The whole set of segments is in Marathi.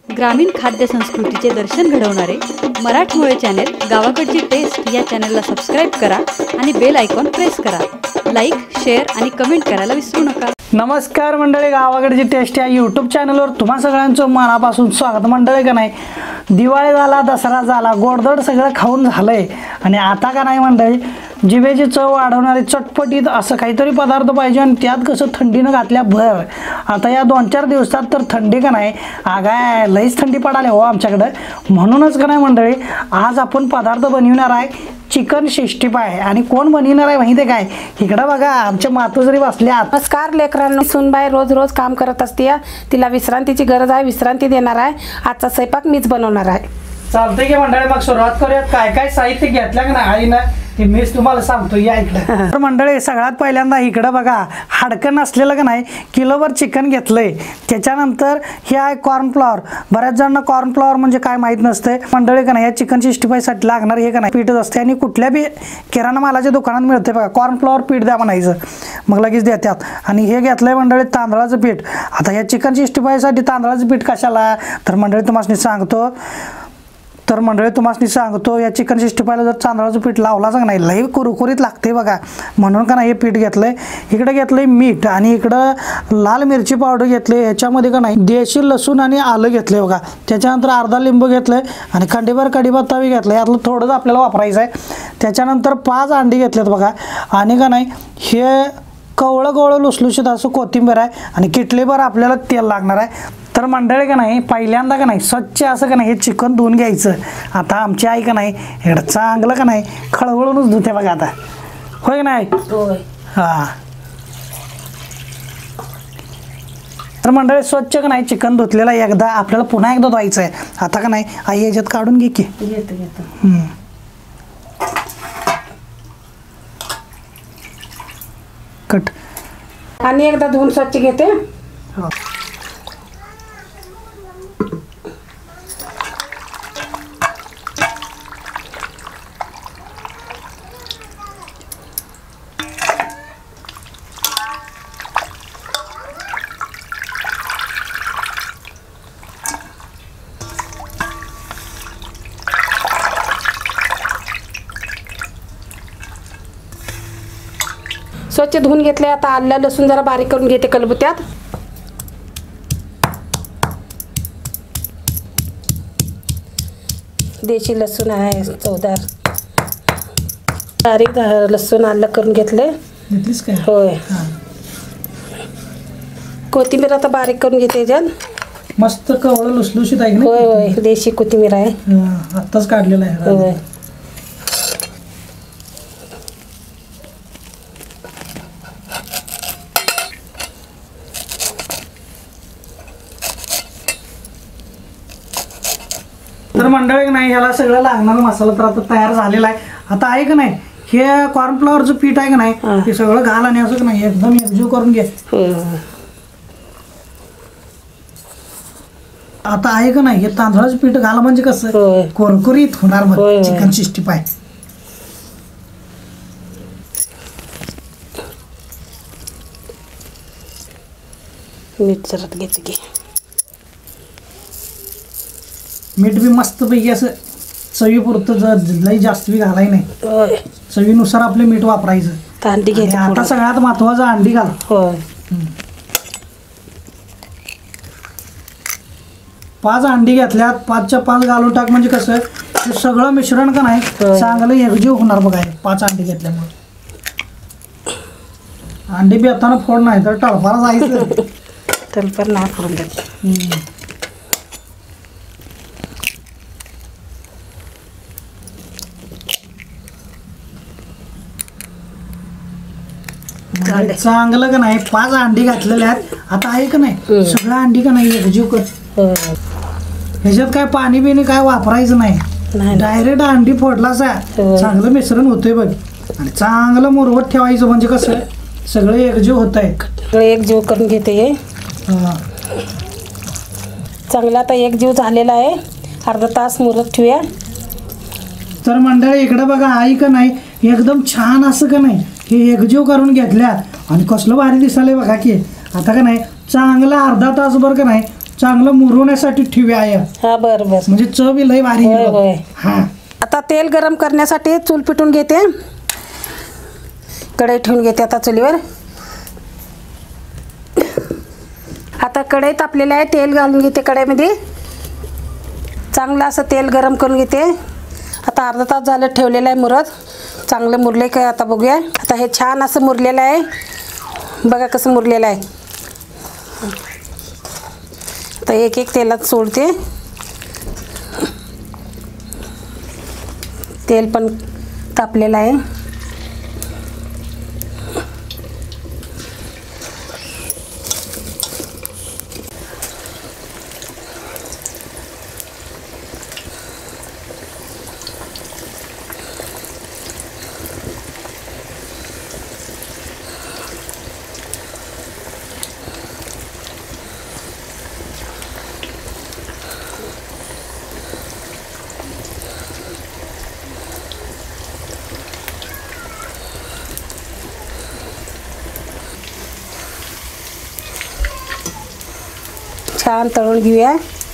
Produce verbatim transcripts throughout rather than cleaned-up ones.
ग्रामीण खाद्य संस्कृतीचे दर्शन घडवणारे मराठमोळे चॅनेल गावाकडची टेस्ट या चॅनलला सबस्क्राईब करा आणि बेल आयकॉन प्रेस करा। लाईक, शेअर आणि कमेंट करायला विसरू नका। नमस्कार मंडळी, गावाकडची टेस्ट या यूट्यूब चॅनलवर तुम्हा सगळ्यांचं मनापासून स्वागत। मंडळी का नाही, दिवाळी झाला, दसरा झाला, गोडधोड सगळं खाऊन झालंय आणि आता का नाही मंडळी, जिभेची चव वाढवणारे चटपटीत असं काहीतरी पदार्थ पाहिजे आणि त्यात कसं थंडीनं घातल्या भर। आता या दोन चार दिवसात तर थंडी का नाही आगाय लईच थंडी पडाली हो आमच्याकडे, म्हणूनच का नाही मंडळी आज आपण पदार्थ बनवणार आहे चिकन सिक्स्टी फाय। आणि कोण बनवणार आहे माहिती आहे काय? इकडं बघा आमच्या मातोश्री बसल्या। नमस्कार लेकरांनो, सुनबाई रोज रोज काम करत असते, तिला विश्रांतीची गरज आहे, विश्रांती देणार आहे। आजचा स्वयंपाक मीच बनवणार आहे। चालतंय की मंडळी, मग सुरुवात करूयात। काय काय साहित्य घेतलं का नाही आईनं ते मीच तुम्हाला सांगतो, या इकडे। तर मंडळी सगळ्यात पहिल्यांदा इकडं बघा हाडकं नसलेलं का नाही किलोभर चिकन घेतलंय। त्याच्यानंतर हे आहे कॉर्नफ्लॉवर। बऱ्याच जणांना कॉर्नफ्लॉवर म्हणजे काय माहीत नसते मंडळी का नाही, या चिकन सिक्स्टी फाय साठी लागणार हे का नाही पीठच असते आणि कुठल्या बी किराणा मालाच्या दुकानात मिळते बघा, कॉर्नफ्लॉवर पीठ द्या म्हणायचं मग लगेच देतात। आणि हे घेतलंय मंडळी तांदळाचं पीठ। आता या चिकन सिक्स्टी फाय साठी तांदळाचं पीठ कशाला तर मंडळी तुम्हाला सांगतो तर मंडळी तुम्हाला सांगतो या चिकन सिक्स्टी फायला जर तांदळाचं पीठ लावलाच का नाही लई कुरकुरीत लागते बघा, म्हणून का नाही हे पीठ घेतलंय। इकडे घेतलंय मीठ आणि इकडं लाल मिरची पावडर घेतली। ह्याच्यामध्ये का नाही देशी लसूण आणि आलं घेतलंय बघा। त्याच्यानंतर अर्धा लिंबू घेतलंय आणि खंडीभर कढीपत्ता बी घेतलाय, यातलं थोडंच आपल्याला वापरायचं आहे। त्याच्यानंतर पाच अंडी घेतलेत बघा आणि का नाही हे कवळं कवळं लुसलुशीत असं कोथिंबीर आहे आणि किटलीभर आपल्याला तेल लागणार आहे। तर मंडळी का नाही पहिल्यांदा का नाही स्वच्छ असं का नाही हे चिकन धुवून घ्यायचं। आता आमची आई का नाही एवढं चांगलं का नाही खळवळूनच धुते बघा आता, होय नाही? हां, तर मंडळी स्वच्छ का नाही चिकन धुतलेलं एकदा आपल्याला पुन्हा एकदा धुवायचं आहे। आता का नाही आई याच्यात काढून घे की। कट आणि एकदा धुवून स्वच्छ घेते। स्वच्छ धुवून घेतले। आता आलं लसूण जरा बारीक करून घेते कलबुत्यात। देशी लसूण आहे चवदार, बारीक लसूण आलं करून घेतले। होय, कोथिंबीर आता बारीक करून घेते याच्यात। मस्त कवळं लुसलुशीत आहे। होय होय, देशी कोथिंबीर आहे, आत्ताच काढलेलं आहे। होय, तर मंडळी नाही ह्याला सगळं लागणारा मसाला तर आता तयार झालेला आहे। आता आहे का नाही हे कॉर्नफ्लॉवरचं पीठ आहे का नाही ते सगळं घाल आणि असं नाही एकदम एकजीव करून घे। आता आहे का नाही हे तांदळाचं पीठ घाला म्हणजे कसं कुरकुरीत होणार मग चिकन सिक्स्टी फाय। मीठ जरा घेते की, मीठ बी मस्त पैकी असं चवीपुरतं, लई जास्त बी घालाय नाही, चवीनुसार आपले मीठ वापरायचं। अंडी घ्यायची आता सगळ्यात महत्वाचं अंडी घाल। होय, पाच अंडी घेतल्यात, पाचच्या पाच घालून टाक म्हणजे कसं हे सगळं मिश्रण का नाही चांगलं एकजीव होणार बघा पाच अंडी घेतल्यामुळे। अंडी बी आता फोड नाही तर टळपाला जायचं, तलपर नाही फोडून द्यायचं। चांगलं का नाही पाच अंडी घातलेल्या आहेत। आता आहे का नाही सगळं अंडी का नाही एकजीव कर, ह्याच्यात काय पाणी बिणी काय वापरायचं नाही, डायरेक्ट अंडी फोडलासा चांगलं मिश्रण होतंय बघ आणि चांगलं मुरवत ठेवायचं म्हणजे कसं सगळं एकजीव होत आहे। एकजीव करून घेते हे चांगला। आता एकजीव झालेला आहे, अर्धा तास मुरत ठेवूया। तर मंडळी इकडे बघा आई का नाही एकदम छान असं का नाही हे एकजीव करून घेतल्या आणि कसलं भारी दिसायला बघा की। आता का नाही चांगला अर्धा तासभर का नाही चांगलं मुरवण्यासाठी ठेवूया आहे हा बरं बरं म्हणजे चव बी लय भारी होय, येईल बघ. होय. हा आता तेल गरम करण्यासाठी चूल पिटून घेते. कढई ठेवून घेते आता चुलीवर. आता कढई तापलेली आहे. तेल घालून घेते कढईमध्ये. चांगलं असं तेल गरम करून घेते. आता अर्धा तास झालं ठेवलेलं आहे मुरत. चांगलं मुरले काय आता बघूया. आता हे छान असं मुरलेलं आहे. बघा कसं मुरलेलं आहे. आता एक एक तेलात सोडते. तेल पण तापलेलं आहे. छान तळून घेऊया.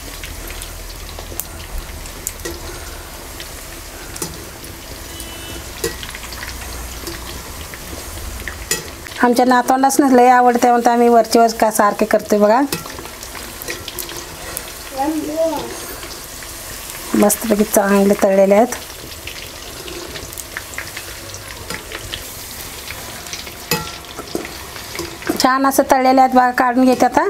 आमच्या नातवंडाच लय आवडते म्हणून आम्ही वरची वर का सारखे करतोय बघा. मस्तपैकी चांगले तळलेले आहेत. छान असं तळलेले आहेत बघा. काढून घेते आता.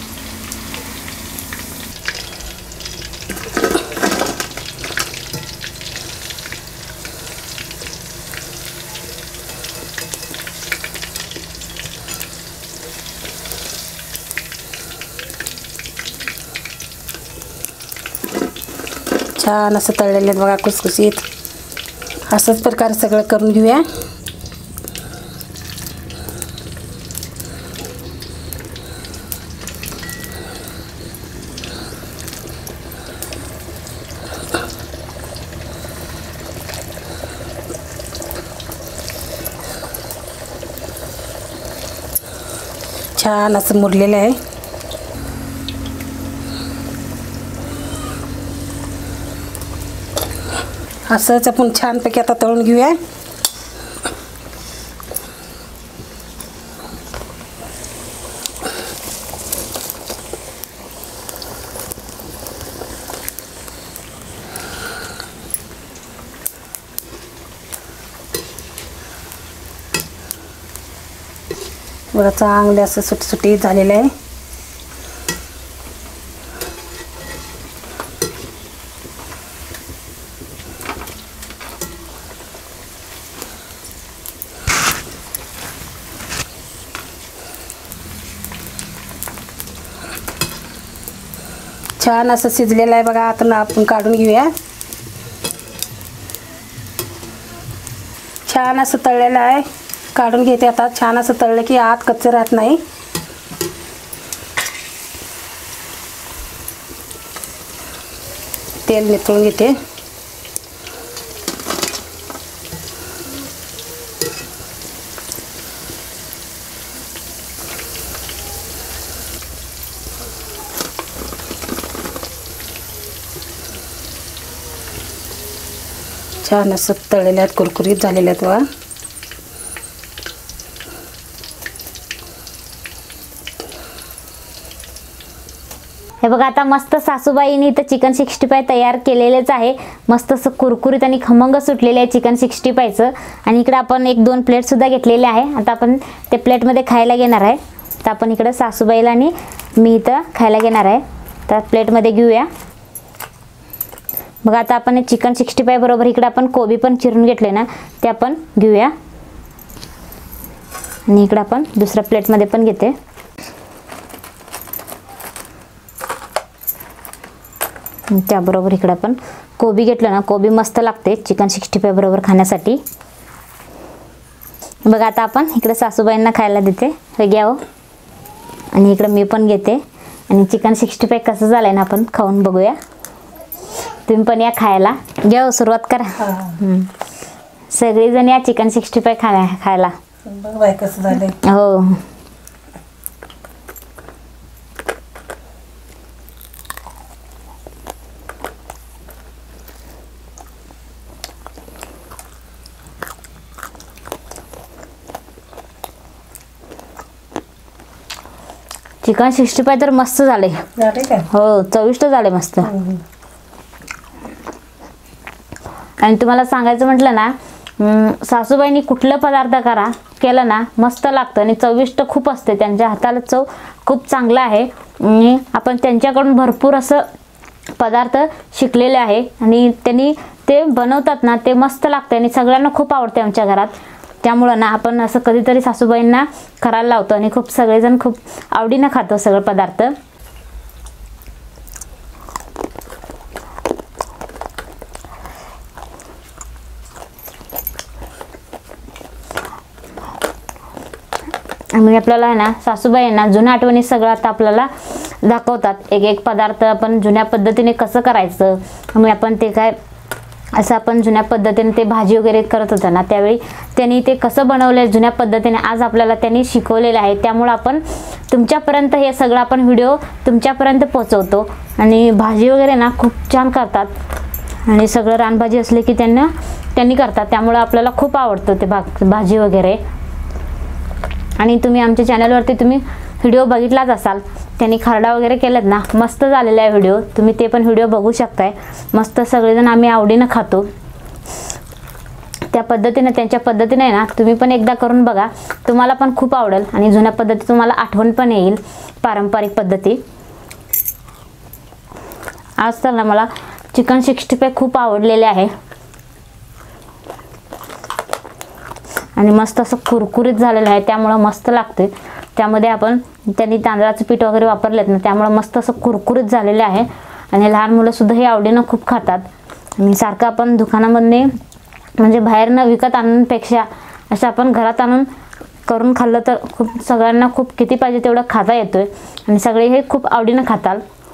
छान असं तळलेले आहेत बघा कुसकुशीत. असंच प्रकारे सगळं करून घेऊया. छान असं मुरलेलं आहे. असंच आपण छानपैकी आता तळून घेऊया. बघा चांगले असं सुटसुटीत झालेलं आहे. छान असं शिजलेलं आहे बघा. आता आपण काढून घेऊया. छान असं तळलेलं आहे. काढून घेते आता. छान असं तळलं की आत कच्चं राहत नाही. तेल निथळून घेते. छान असं तळलेले आहेत. कुरकुरीत झालेले आहेत बघा. हे बघा आता मस्त सासूबाईंनी इथं चिकन सिक्स्टी फाय तयार केलेलेच आहे. मस्त असं कुरकुरीत आणि खमंग सुटलेले आहे चिकन सिक्स्टी फायचं. आणि इकडे आपण एक दोन प्लेट सुद्धा घेतलेले आहे. आता आपण ते प्लेटमध्ये खायला घेणार आहे. तर आपण इकडे सासूबाईला आणि मी इथं खायला घेणार आहे. तर प्लेटमध्ये घेऊया. बघा आता आपण चिकन सिक्स्टी फाय बरोबर इकडे आपण कोबी पण चिरून घेतले ना ते आपण घेऊया. आणि इकडे आपण दुसऱ्या प्लेटमध्ये पण घेते. त्याबरोबर इकडे आपण कोबी घेतलं ना. कोबी मस्त लागते चिकन सिक्स्टी फाय बरोबर खाण्यासाठी. बघा आता आपण इकडे सासूबाईंना खायला देते. हे घ्या हो. आणि इकडे मी पण घेते. आणि चिकन सिक्स्टी फाय कसं झालंय ना आपण खाऊन बघूया. तुम्ही पण या खायला. घ्या हो, सुरुवात करा. सगळीजण या चिकन सिक्स्टी फाय खा खायला. बघ बाय कसं झालंय. हो चिकन सिक्स्टी फाय तर मस्त झाले. झाले काय? हो, चविष्ट झाले मस्त. आणि तुम्हाला सांगायचं म्हटलं ना, अं, सासूबाईंनी कुठलं पदार्थ करा केलं ना मस्त लागतं आणि चविष्ट खूप असते. त्यांच्या हाताला चव खूप चांगला आहे. आणि आपण त्यांच्याकडून भरपूर असं पदार्थ शिकलेले आहे आणि त्यांनी ते बनवतात ना ते मस्त लागते आणि सगळ्यांना खूप आवडते आमच्या घरात. त्यामुळं ना आपण असं कधीतरी सासूबाईंना करायला लावतो आणि खूप सगळेजण खूप आवडीनं खातो सगळं पदार्थ. आणि आपल्याला आहे ना सासूबाई आहे ना जुन्या आठवणी सगळं आता आपल्याला दाखवतात. एक एक पदार्थ आपण जुन्या पद्धतीने कसं करायचं. मग आपण ते काय असं आपण जुन्या पद्धतीने ते भाजी वगैरे करत होतं ना त्यावेळी त्यांनी ते कसं बनवलं जुन्या पद्धतीने आज आपल्याला त्यांनी शिकवलेलं आहे. त्यामुळं आपण तुमच्यापर्यंत हे सगळं आपण व्हिडिओ तुमच्यापर्यंत पोहोचवतो. आणि भाजी वगैरे ना खूप छान करतात आणि सगळं रानभाजी असले की त्यांना त्यांनी करतात. त्यामुळं आपल्याला खूप आवडतं ते भा भाजी वगैरे. आणि तुम्ही आमच्या चॅनलवरती तुम्ही व्हिडिओ बघितलाच असाल. त्यांनी खरडा वगैरे केलेत ना मस्त झालेला आहे व्हिडिओ. तुम्ही ते पण व्हिडिओ बघू शकताय. मस्त सगळेजण आम्ही आवडीनं खातो त्या पद्धतीने. त्यांच्या पद्धतीने आहे ना तुम्ही पण एकदा करून बघा. तुम्हाला पण खूप आवडेल आणि जुन्या पद्धती तुम्हाला आठवण पण येईल पारंपरिक पद्धती. आज तर ना मला चिकन सिक्स्टी फाय खूप आवडलेले आहे आणि मस्त असं कुरकुरीत झालेलं आहे. त्यामुळं मस्त लागते. त्यामध्ये आपण त्यांनी तांदळाचं पीठ वगैरे वापरलेत ना त्यामुळं मस्त असं कुरकुरीत झालेलं आहे. आणि लहान मुलंसुद्धा हे आवडीनं खूप खातात. आणि सारखं आपण दुकानामधने म्हणजे बाहेरनं विकत आणण्यापेक्षा असं आपण घरात आणून करून खाल्लं तर खूप सगळ्यांना खूप किती पाहिजे तेवढं खाता येतोय आणि सगळे हे खूप आवडीनं खातात.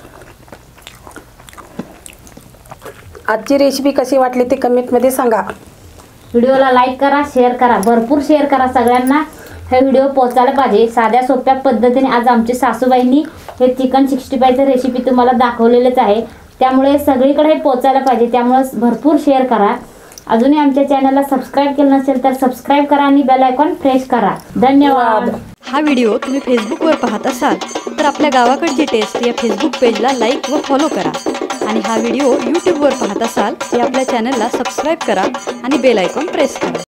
आजची रेसिपी कशी वाटली ते कमेंटमध्ये सांगा. व्हिडिओला लाईक करा, शेअर करा, भरपूर शेअर करा. सगळ्यांना हे व्हिडिओ पोहोचायला पाहिजे. साध्या सोप्या पद्धतीने आज आमची सासूबाईंनी हे चिकन सिक्स्टी फायचं रेसिपी तुम्हाला दाखवलेलंच आहे. त्यामुळे सगळीकडे हे पोहोचायला पाहिजे. त्यामुळे भरपूर शेअर करा. अजूनही आमच्या चॅनलला सबस्क्राईब केलं नसेल तर सबस्क्राईब करा आणि बेल आयकॉन प्रेस करा. धन्यवाद. हा व्हिडिओ तुम्ही फेसबुकवर पाहत असाल तर आपल्या गावाकडची टेस्ट या फेसबुक पेजला लाईक व फॉलो करा. आणि हा व्हिडिओ यूट्यूबवर पाहत असाल तर आपल्या चॅनलला सबस्क्राईब करा आणि बेल आयकॉन प्रेस करा.